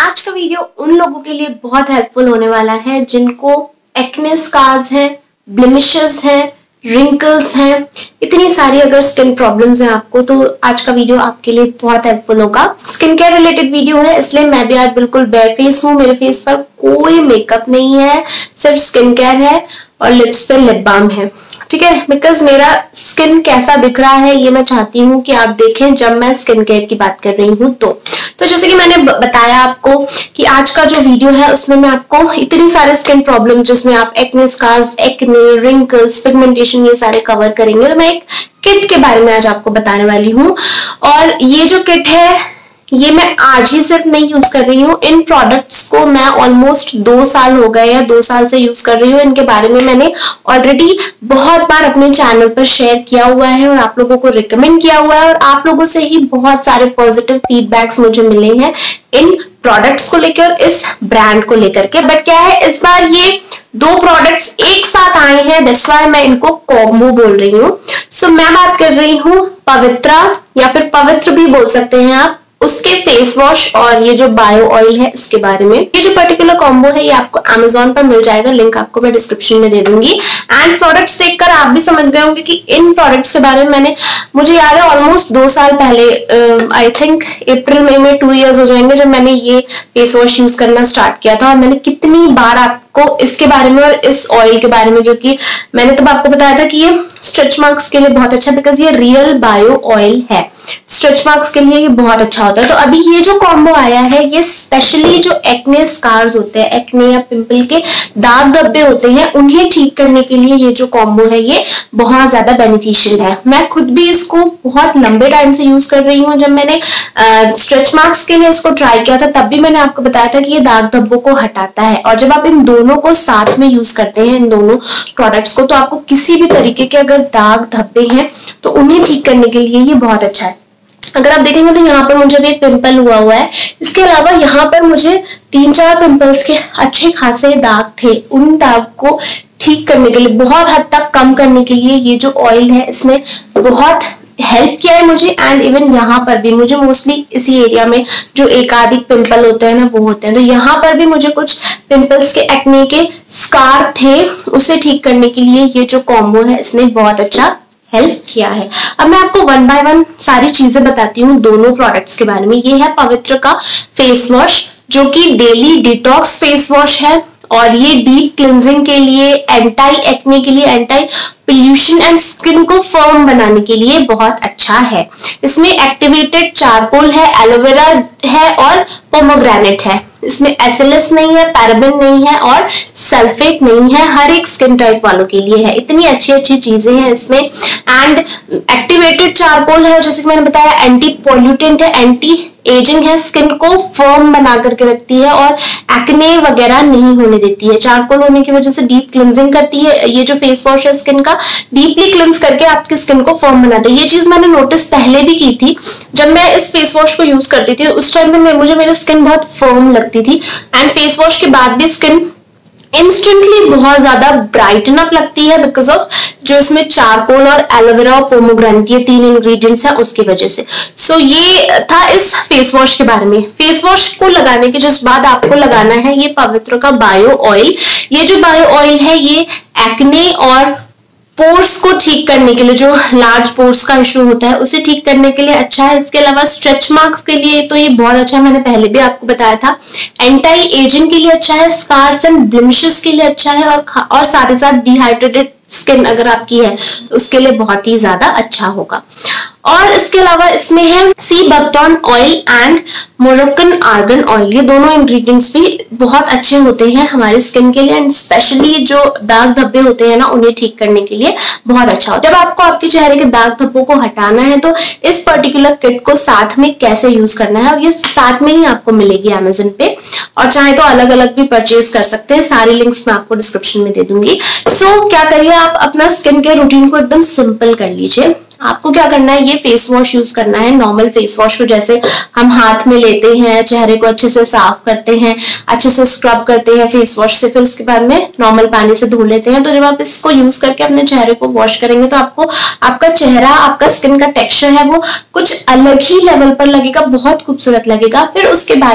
आज का वीडियो उन लोगों के लिए बहुत हेल्पफुल होने वाला है जिनको एक्ने स्कार्स हैं, ब्लेमिशेस हैं, रिंकल्स हैं, इतनी सारी अगर स्किन प्रॉब्लम्स हैं आपको, तो आज का वीडियो आपके लिए बहुत हेल्पफुल होगा। स्किन केयर रिलेटेड वीडियो है, इसलिए मैं भी आज बिल्कुल बेयर फेस हूँ। मेरे फेस पर कोई मेकअप नहीं है, सिर्फ स्किन केयर है और लिप्स पे लिप बाम है, ठीक है। बिकॉज मेरा स्किन कैसा दिख रहा है ये मैं चाहती हूँ कि आप देखें जब मैं स्किन केयर की बात कर रही हूँ। तो जैसे कि मैंने बताया आपको कि आज का जो वीडियो है उसमें मैं आपको इतनी सारे स्किन प्रॉब्लम जिसमें आप acne scars, acne, wrinkles, pigmentation ये सारे कवर करेंगे। तो मैं एक किट के बारे में आज आपको बताने वाली हूँ और ये जो किट है ये मैं आज ही सिर्फ नहीं यूज कर रही हूँ। इन प्रोडक्ट्स को मैं ऑलमोस्ट 2 साल हो गए हैं, 2 साल से यूज कर रही हूँ। इनके बारे में मैंने ऑलरेडी बहुत बार अपने चैनल पर शेयर किया हुआ है और आप लोगों को रिकमेंड किया हुआ है और आप लोगों से ही बहुत सारे पॉजिटिव फीडबैक्स मुझे मिले हैं इन प्रोडक्ट्स को लेकर और इस ब्रांड को लेकर के। बट क्या है, इस बार ये 2 प्रोडक्ट्स एक साथ आए हैं, दैट्स व्हाई मैं इनको कॉम्बो बोल रही हूँ। सो मैं बात कर रही हूँ पवित्रा या फिर पवित्र भी बोल सकते हैं आप, उसके फेस वॉश और ये जो बायो ऑयल है इसके बारे में। ये जो पर्टिकुलर कॉम्बो है ये आपको Amazon पर मिल जाएगा, लिंक आपको मैं डिस्क्रिप्शन में दे दूंगी। एंड प्रोडक्ट्स देखकर आप भी समझ गए होंगे कि इन प्रोडक्ट्स के बारे में मुझे याद है ऑलमोस्ट 2 साल पहले, आई थिंक अप्रैल मई में 2 इयर्स हो जाएंगे जब मैंने ये फेस वॉश यूज करना स्टार्ट किया था। और मैंने कितनी बार आपको इसके बारे में और इस ऑयल के बारे में, जो कि मैंने तब आपको बताया था कि ये स्ट्रेच मार्क्स के लिए बहुत अच्छा, बिकॉज ये रियल बायो ऑयल है, स्ट्रेच मार्क्स के लिए ये बहुत अच्छा होता है। तो अभी ये जो कॉम्बो आया है ये स्पेशली जो एक्ने स्कार्स होते हैं, एक्ने या पिंपल के दाग धब्बे होते हैं, उन्हें ठीक करने के लिए ये जो कॉम्बो है ये बहुत ज्यादा बेनिफिशियल है। मैं खुद भी इसको बहुत लंबे टाइम से यूज कर रही हूँ। जब मैंने स्ट्रेच मार्क्स के लिए इसको ट्राई किया था तब भी मैंने आपको बताया था कि ये दाग धब्बों को हटाता है। और जब आप इन दोनों को साथ में यूज करते हैं, इन दोनों प्रोडक्ट्स को, तो आपको किसी भी तरीके के अगर दाग धब्बे हैं तो उन्हें ठीक करने के लिए ये बहुत अच्छा है। अगर आप देखेंगे तो यहाँ पर मुझे भी एक पिंपल हुआ है, इसके अलावा यहाँ पर मुझे 3-4 पिंपल्स के अच्छे खासे दाग थे। उन दाग को ठीक करने के लिए, बहुत हद तक कम करने के लिए ये जो ऑयल है इसने बहुत हेल्प किया है मुझे। एंड इवन यहाँ पर भी मुझे मोस्टली इसी एरिया में जो एकाधिक पिंपल होते हैं ना वो होते हैं, तो यहाँ पर भी मुझे कुछ पिंपल्स के एक्ने के स्कार थे, उसे ठीक करने के लिए ये जो कॉम्बो है इसने बहुत अच्छा हेल्प किया है। अब मैं आपको 1 बाय 1 सारी चीजें बताती हूँ दोनों प्रोडक्ट्स के बारे में। ये है पवित्र का फेस वॉश जो कि डेली डिटॉक्स फेस वॉश है और ये डीप क्लिंजिंग के लिए, एंटी एक्ने के लिए, एंटी पोल्यूशन एंड स्किन को फर्म बनाने के लिए बहुत अच्छा है। इसमें एक्टिवेटेड चारकोल है, एलोवेरा है और पोमोग्रेनेट है। इसमें एसएलएस नहीं है, पैराबेन नहीं है और सल्फेट नहीं है। हर एक स्किन टाइप वालों के लिए है। इतनी अच्छी अच्छी चीजें हैं इसमें। एंड एक्टिवेटेड चारकोल है, जैसे कि मैंने बताया, एंटी पॉल्यूटेंट है, एंटी एजिंग है, स्किन को फर्म बना करके रखती है और एक्ने वगैरह नहीं होने देती है। चारकोल होने की वजह से डीप क्लिंजिंग करती है। ये जो फेस वॉश है स्किन का डीपली क्लिंज करके आपकी स्किन को फर्म बनाता है। ये चीज मैंने नोटिस पहले भी की थी, जब मैं इस फेस वॉश को यूज करती थी उस टाइम में मुझे मेरी स्किन बहुत फर्म लगती थी। एंड फेस वॉश के बाद भी स्किन इंस्टेंटली बहुत ज्यादा ब्राइटन अप लगती है बिकॉज ऑफ जो इसमें चारकोल और एलोवेरा और पोमोग्रेनेट ये 3 इंग्रेडिएंट्स है उसकी वजह से। सो ये था इस फेस वॉश के बारे में। फेस वॉश को लगाने के जस्ट बाद आपको लगाना है ये पवित्र का बायो ऑयल। ये जो बायो ऑयल है ये एक्ने और पोर्स को ठीक करने के लिए, जो लार्ज पोर्स का इशू होता है उसे ठीक करने के लिए अच्छा है। इसके अलावा स्ट्रेच मार्क्स के लिए तो ये बहुत अच्छा है, मैंने पहले भी आपको बताया था। एंटी एजिंग के लिए अच्छा है, स्कार्स एंड ब्लेमिशेस के लिए अच्छा है और साथ ही साथ डिहाइड्रेटेड स्किन अगर आपकी है तो उसके लिए बहुत ही ज्यादा अच्छा होगा। और इसके अलावा इसमें है sea buckthorn oil and Moroccan argan oil. ये दोनों इंग्रेडिएंट्स भी बहुत अच्छे होते हैं हमारे स्किन के लिए एंड स्पेशली जो दाग धब्बे होते हैं ना उन्हें ठीक करने के लिए बहुत अच्छा होता है। जब आपको आपके चेहरे के दाग धब्बों को हटाना है तो इस पर्टिकुलर किट को साथ में कैसे यूज करना है, और ये साथ में ही आपको मिलेगी Amazon पे, और चाहे तो अलग अलग भी परचेज कर सकते हैं। सारी लिंक्स मैं आपको डिस्क्रिप्शन में दे दूंगी। सो क्या करिए, आप अपना स्किन केयर रूटीन को एकदम सिंपल कर लीजिए। आपको क्या करना है, ये फेस वॉश यूज करना है, नॉर्मल फेस वॉश को जैसे हम हाथ में लेते हैं, चेहरे को अच्छे से साफ करते हैं, अच्छे से स्क्रब करते हैं फेस वॉश से, फिर उसके बाद में नॉर्मल पानी से धो लेते हैं। तो जब आप इसको यूज करके अपने चेहरे को वॉश करेंगे तो आपको आपका चेहरा, आपका स्किन का टेक्सचर है वो कुछ अलग ही लेवल पर लगेगा, बहुत खूबसूरत लगेगा। फिर उसके बाद में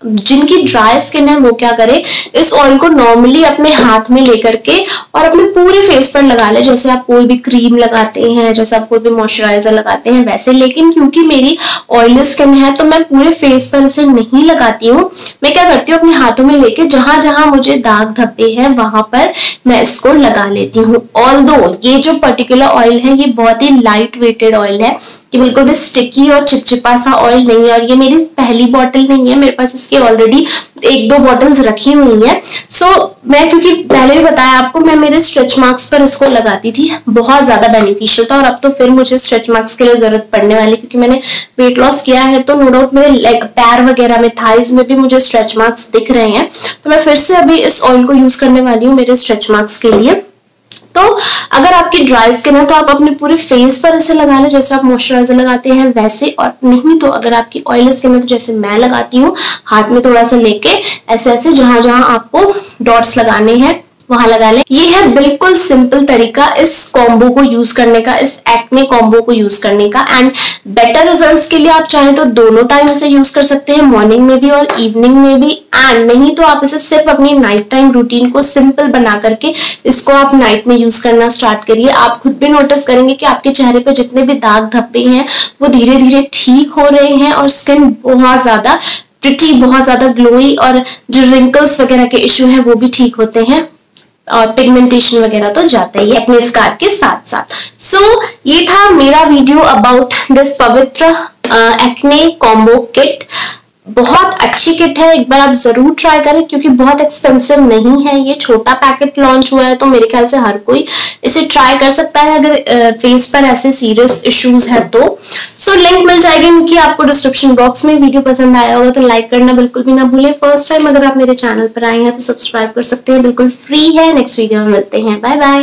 जिनकी ड्राई स्किन है वो क्या करे, इस ऑयल को नॉर्मली अपने हाथ में लेकर के और अपने पूरे फेस पर लगा ले, जैसे आप कोई भी क्रीम लगाते हैं, जैसे आप कोई भी मॉइस्चराइजर लगाते हैं वैसे। लेकिन क्योंकि मेरी ऑयली स्किन है तो मैं पूरे फेस पर इसे नहीं लगाती हूँ। मैं क्या करती हूँ, अपने हाथों में लेके जहां जहां मुझे दाग धब्बे हैं वहां पर मैं इसको लगा लेती हूँ। ऑल्दो ये जो पर्टिकुलर ऑयल है ये बहुत ही लाइट वेटेड ऑयल है, कि बिल्कुल भी स्टिकी और चिपचिपा सा ऑयल नहीं है। और ये मेरी पहली बॉटल नहीं है, मेरे पास इसकी ऑलरेडी 1-2 बॉटल्स रखी हुई है। सो मैं, क्योंकि पहले भी बताया आपको, मैं मेरे स्ट्रेच मार्क्स पर इसको लगाती थी, बहुत ज्यादा बेनिफिशियल था। और अब तो फिर मुझे स्ट्रेच मार्क्स के लिए जरूरत पड़ने वाली, क्योंकि मैंने वेट लॉस किया है तो नो डाउट मेरे लेग, पैर वगैरह में, थाइज में भी मुझे स्ट्रेच मार्क्स दिख रहे हैं। तो मैं फिर से अभी इस ऑयल को यूज करने वाली हूँ मेरे स्ट्रेच मार्क्स के लिए। तो अगर आपकी ड्राई स्किन है तो आप अपने पूरे फेस पर इसे लगा लें, जैसे आप मॉइस्चराइजर लगाते हैं वैसे। और नहीं तो अगर आपकी ऑयली स्किन है तो जैसे मैं लगाती हूँ, हाथ में थोड़ा सा लेके ऐसे ऐसे जहां जहां आपको डॉट्स लगाने हैं वहां लगा लें। ये है बिल्कुल सिंपल तरीका इस कॉम्बो को यूज करने का, इस एक्ने कॉम्बो को यूज करने का। एंड बेटर रिजल्ट्स के लिए आप चाहें तो दोनों टाइम इसे यूज कर सकते हैं, मॉर्निंग में भी और इवनिंग में भी। एंड नहीं तो आप इसे सिर्फ अपनी नाइट टाइम रूटीन को सिंपल बना करके इसको आप नाइट में यूज करना स्टार्ट करिए। आप खुद भी नोटिस करेंगे कि आपके चेहरे पे जितने भी दाग धब्बे हैं वो धीरे धीरे ठीक हो रहे हैं और स्किन बहुत ज्यादा प्रिटी, बहुत ज्यादा ग्लोई, और जो रिंकल्स वगैरह के इश्यू है वो भी ठीक होते हैं, और पिगमेंटेशन वगैरह तो जाता ही है अपने स्कार के साथ साथ। सो ये था मेरा video about this Pavitra acne combo kit. बहुत अच्छी किट है, एक बार आप जरूर ट्राई करें, क्योंकि बहुत एक्सपेंसिव नहीं है। ये छोटा पैकेट लॉन्च हुआ है तो मेरे ख्याल से हर कोई इसे ट्राई कर सकता है अगर फेस पर ऐसे सीरियस इश्यूज है तो। सो लिंक मिल जाएगी उनकी आपको डिस्क्रिप्शन बॉक्स में। वीडियो पसंद आया होगा तो लाइक करना बिल्कुल भी ना भूले। फर्स्ट टाइम अगर आप मेरे चैनल पर आए हैं तो सब्सक्राइब कर सकते हैं, बिल्कुल फ्री है। नेक्स्ट वीडियो में मिलते हैं, बाय बाय।